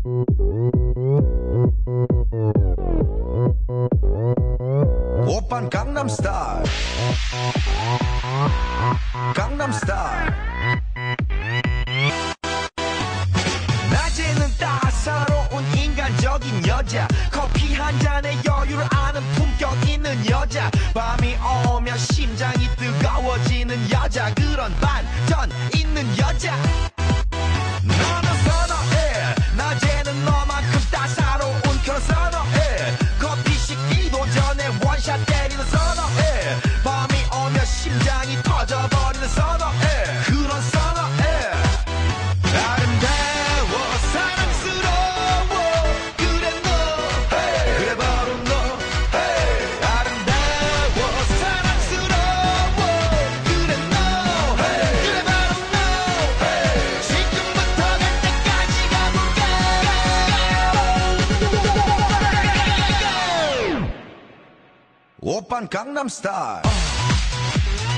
오빤 강남스타일 강남스타일 낮에는 따사로운 인간적인 여자 커피 한 잔에 여유를 아는 품격 있는 여자 밤이 오면 심장이 뜨거워지는 여자 그런 반전 있는 여자 너는 선호해 낮에는 너만큼 따사로운 그런 선호해 커피 식기도 전에 원샷 때리는 선호해 밤이 오면 심장이 터져버리는 선호해 그런 선호해 아름다워 사랑스러워 그래 너 hey. 그래 바로 너 hey. 아름다워 사랑스러워 그래 너 hey. 그래 바로 너 hey. 지금부터 갈 때까지 가볼까 오빤 강남스타일